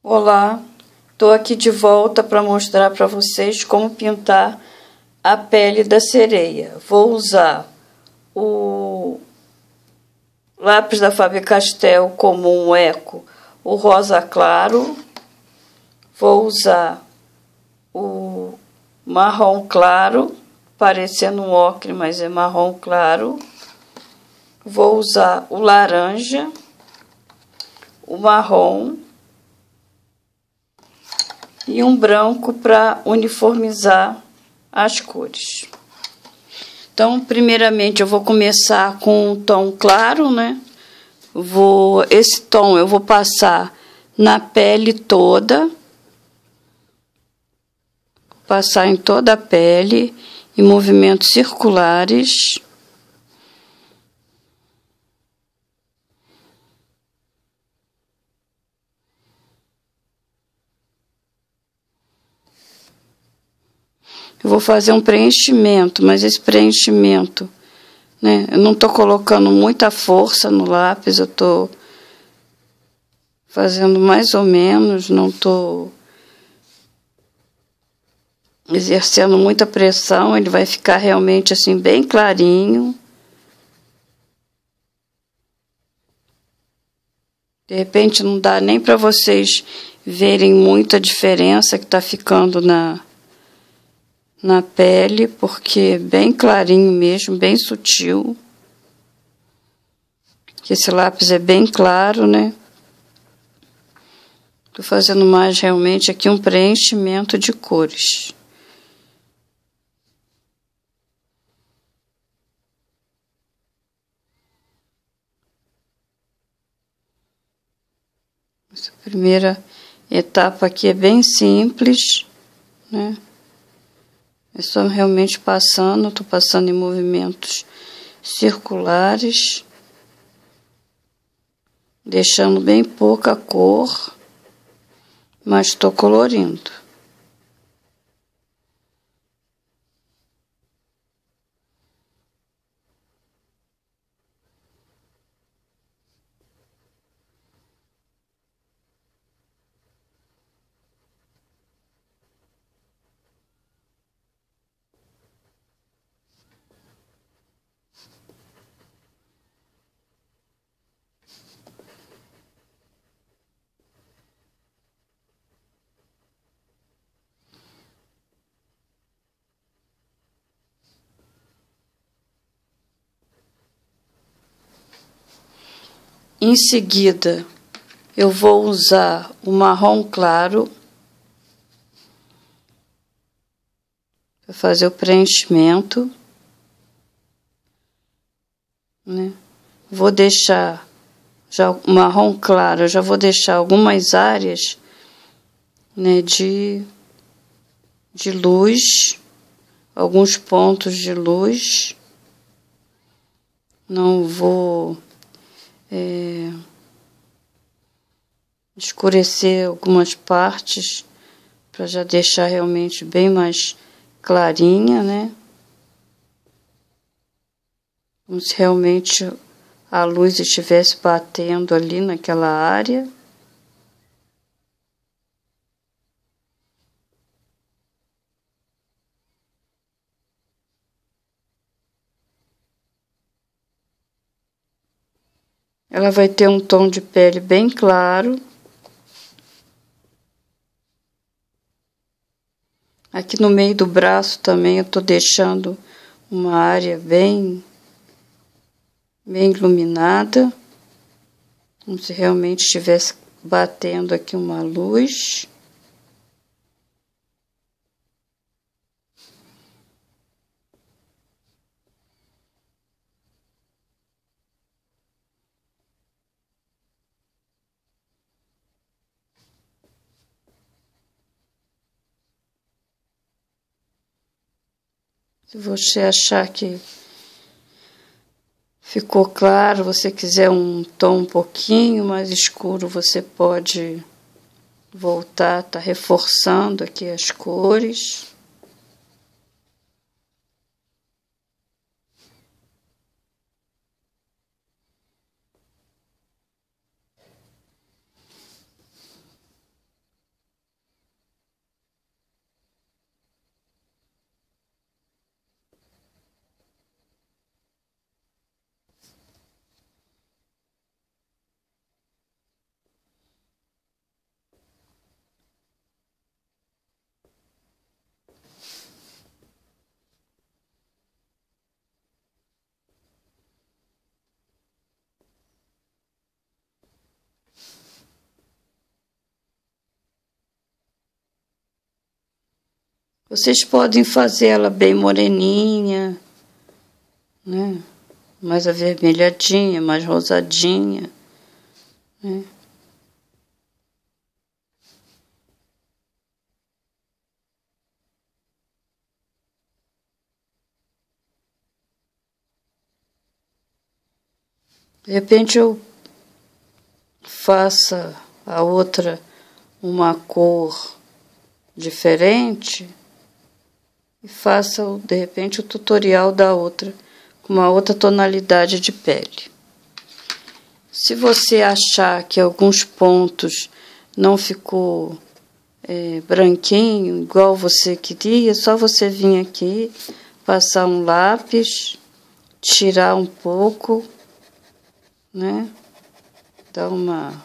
Olá, estou aqui de volta para mostrar para vocês como pintar a pele da sereia. Vou usar o lápis da Faber-Castell comum Eco, o rosa claro. Vou usar o marrom claro, parecendo um ocre, mas é marrom claro. Vou usar o laranja, o marrom e um branco para uniformizar as cores. Então, primeiramente, eu vou começar com um tom claro, né? Esse tom eu vou passar na pele toda, passar em toda a pele, em movimentos circulares. Eu vou fazer um preenchimento, mas esse preenchimento, né, eu não estou colocando muita força no lápis, eu estou fazendo mais ou menos, não estou exercendo muita pressão, ele vai ficar realmente assim bem clarinho. De repente não dá nem para vocês verem muita diferença que está ficando na pele, porque é bem clarinho mesmo, bem sutil. Esse lápis é bem claro, né? Estou fazendo mais realmente aqui um preenchimento de cores. Essa primeira etapa aqui é bem simples, né? É só realmente passando, estou passando em movimentos circulares, deixando bem pouca cor, mas estou colorindo. Em seguida, eu vou usar o marrom claro para fazer o preenchimento, né? Vou deixar já o marrom claro, eu já vou deixar algumas áreas, né, de luz, alguns pontos de luz. Não vou escurecer algumas partes para já deixar realmente bem mais clarinha, né? Como se realmente a luz estivesse batendo ali naquela área. Ela vai ter um tom de pele bem claro. Aqui no meio do braço também eu estou deixando uma área bem iluminada, como se realmente estivesse batendo aqui uma luz. Se você achar que ficou claro, você quiser um tom um pouquinho mais escuro, você pode voltar, tá reforçando aqui as cores. Vocês podem fazer ela bem moreninha, né? Mais avermelhadinha, mais rosadinha, né? De repente eu faça a outra uma cor diferente e faça, de repente, o tutorial da outra com uma outra tonalidade de pele. Se você achar que alguns pontos não ficou branquinho, igual você queria, é só você vir aqui, passar um lápis, tirar um pouco, né? Dar uma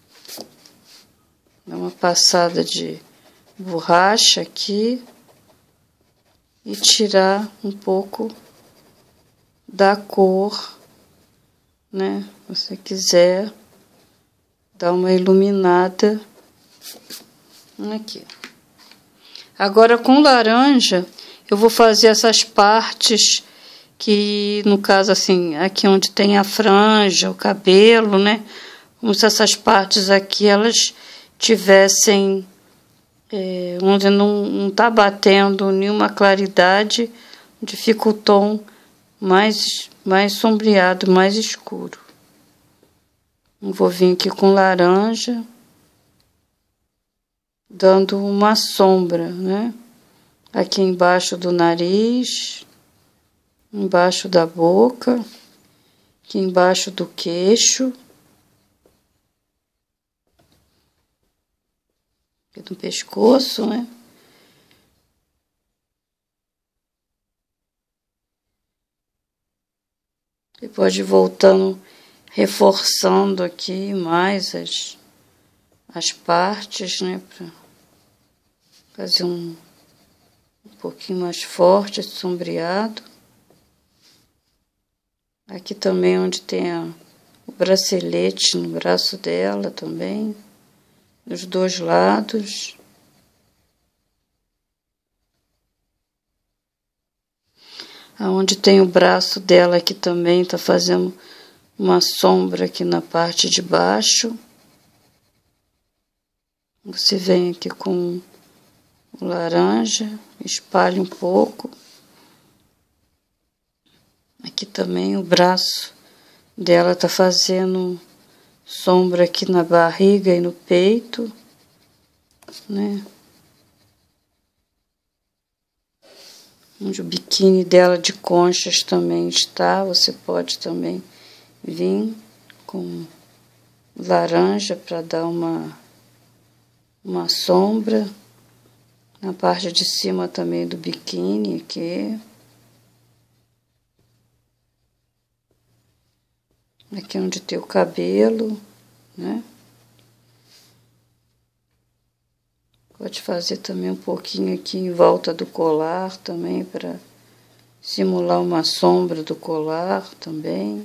passada de borracha aqui e tirar um pouco da cor, né? Se você quiser dar uma iluminada aqui. Agora com laranja eu vou fazer essas partes que, no caso assim, aqui onde tem a franja, o cabelo, né? Como se essas partes aqui elas tivessem onde não está batendo nenhuma claridade, onde fica o tom mais sombreado, mais escuro. Eu vou vir aqui com laranja, dando uma sombra, né? Aqui embaixo do nariz, embaixo da boca, aqui embaixo do queixo, aqui no pescoço, né? Você pode ir voltando, reforçando aqui mais as partes, né? Para fazer um pouquinho mais forte, sombreado. Aqui também onde tem o bracelete no braço dela também, dos dois lados. Aonde tem o braço dela aqui também está fazendo uma sombra aqui na parte de baixo. Você vem aqui com o laranja, espalha um pouco. Aqui também o braço dela está fazendo sombra aqui na barriga e no peito, né? Onde o biquíni dela de conchas também está, você pode também vir com laranja para dar uma sombra. Na parte de cima também do biquíni aqui. Aqui onde tem o cabelo, né? Pode fazer também um pouquinho aqui em volta do colar também, para simular uma sombra do colar também.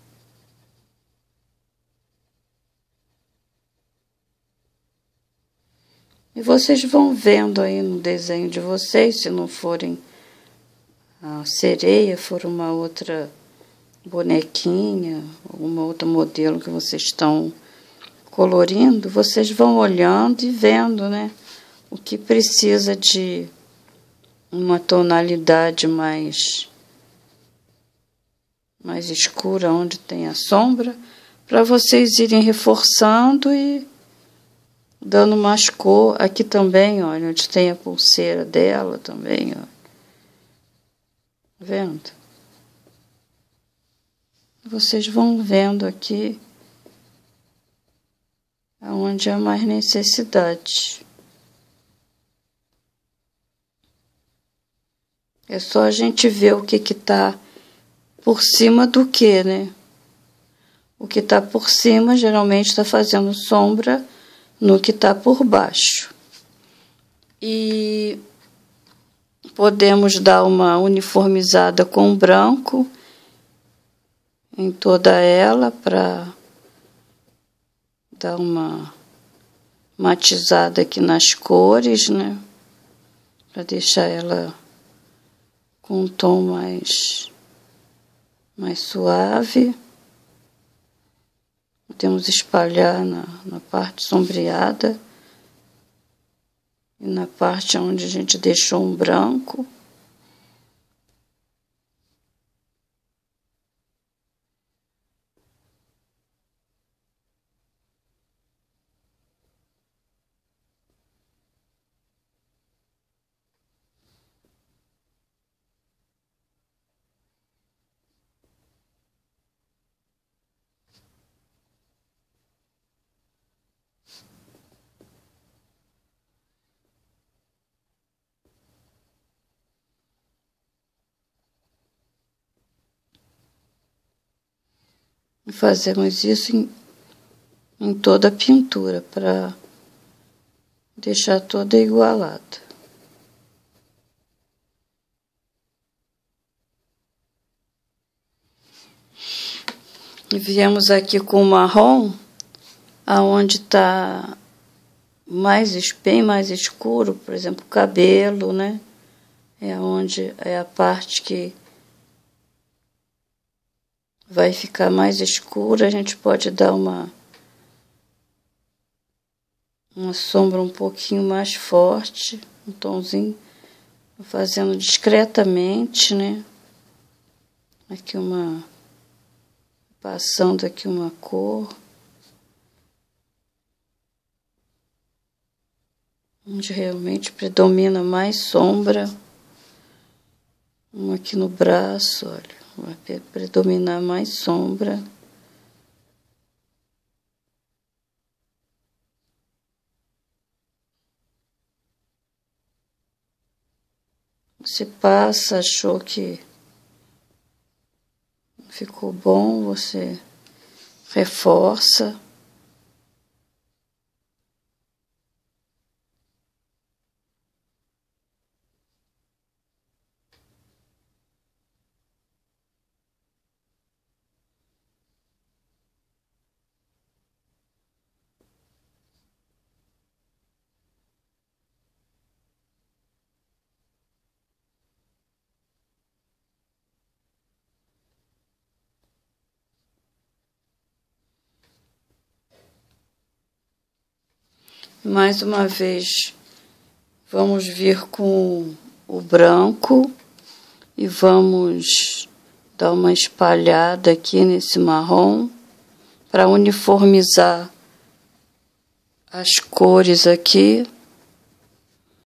E vocês vão vendo aí no desenho de vocês, se não forem a sereia, for uma outra bonequinha, alguma outra modelo que vocês estão colorindo, vocês vão olhando e vendo, né? O que precisa de uma tonalidade mais escura, onde tem a sombra, para vocês irem reforçando e dando mais cor. Aqui também, olha, onde tem a pulseira dela também, ó. Vendo? Vocês vão vendo aqui aonde há mais necessidade. É só a gente ver o que está por cima do que, né? O que está por cima geralmente está fazendo sombra no que está por baixo. E podemos dar uma uniformizada com branco em toda ela para dar uma matizada aqui nas cores, né? para deixar ela com um tom mais suave. Podemos espalhar na parte sombreada e na parte onde a gente deixou um branco. E fazemos isso em toda a pintura, para deixar toda igualada. E viemos aqui com o marrom, aonde está bem mais escuro, por exemplo, o cabelo, né? É a parte que vai ficar mais escura. A gente pode dar uma sombra um pouquinho mais forte, um tomzinho, fazendo discretamente, né? Aqui passando aqui uma cor, onde realmente predomina mais sombra. Aqui no braço, olha, vai predominar mais sombra. Você passa, achou que ficou bom, você reforça. Mais uma vez, vamos vir com o branco e vamos dar uma espalhada aqui nesse marrom para uniformizar as cores aqui.